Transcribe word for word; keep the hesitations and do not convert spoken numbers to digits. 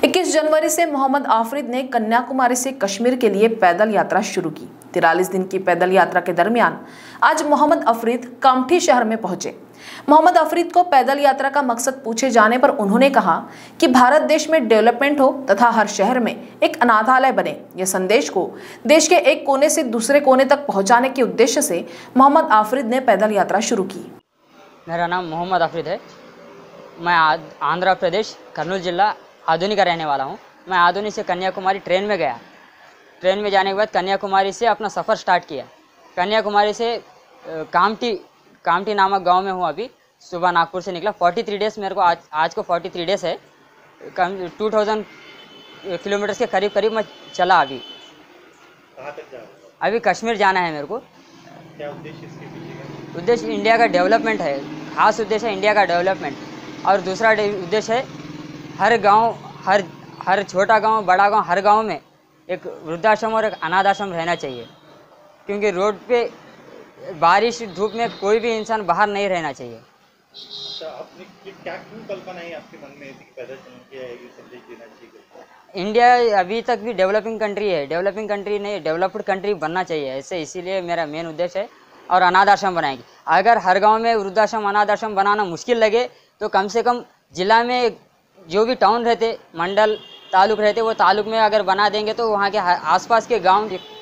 इक्कीस जनवरी से मोहम्मद आफरीद ने कन्याकुमारी से कश्मीर के लिए पैदल यात्रा शुरू की। तिरालीस दिन की पैदल यात्रा के दरमियान आज मोहम्मद आफरीद कामठी शहर में पहुंचे। मोहम्मद आफरीद को पैदल यात्रा का मकसद पूछे जाने पर उन्होंने कहा कि भारत देश में डेवलपमेंट हो तथा हर शहर में एक अनाथालय बने। यह संदेश को देश के एक कोने से दूसरे कोने तक पहुंचाने के उद्देश्य से मोहम्मद आफरीद ने पैदल यात्रा शुरू की। मेरा नाम मोहम्मद आफरीद है। मैं आंध्र प्रदेश कर्नूल जिला आधुनिक का रहने वाला हूँ। मैं आधुनिक से कन्याकुमारी ट्रेन में गया। ट्रेन में जाने के बाद कन्याकुमारी से अपना सफ़र स्टार्ट किया। कन्याकुमारी से कामठी कामठी नामक गांव में हूँ अभी। सुबह नागपुर से निकला। तैंतालीस डेज़ मेरे को आज आज को तैंतालीस डेज़ है। कम दो हज़ार किलोमीटर के करीब करीब मैं चला। अभी कहाँ तक जा रहे हो? अभी कश्मीर जाना है मेरे को। क्या उद्देश्य इसके पीछे का? उद्देश्य इंडिया का डेवलपमेंट है। खास उद्देश्य है इंडिया का डेवलपमेंट। और दूसरा उद्देश्य है हर गांव हर हर छोटा गांव बड़ा गांव हर गांव में एक वृद्धाश्रम और एक अनाथ आश्रम रहना चाहिए, क्योंकि रोड पे बारिश धूप में कोई भी इंसान बाहर नहीं रहना चाहिए। तो आपने क्या क्यों कल्पना है आपके मन में कि पैदल चलने की है, ये संदेश देना चाहिए? इंडिया अभी तक भी डेवलपिंग कंट्री है। डेवलपिंग कंट्री नहीं, डेवलप्ड कंट्री बनना चाहिए ऐसे। इसीलिए मेरा मेन उद्देश्य है। और अनाथ आश्रम बनाएंगे। अगर हर गाँव में वृद्धाश्रम अनाथ आश्रम बनाना मुश्किल लगे तो कम से कम जिला में जो भी टाउन रहते, मंडल तालुक रहते, वो तालुक में अगर बना देंगे तो वहाँ के आसपास के गांव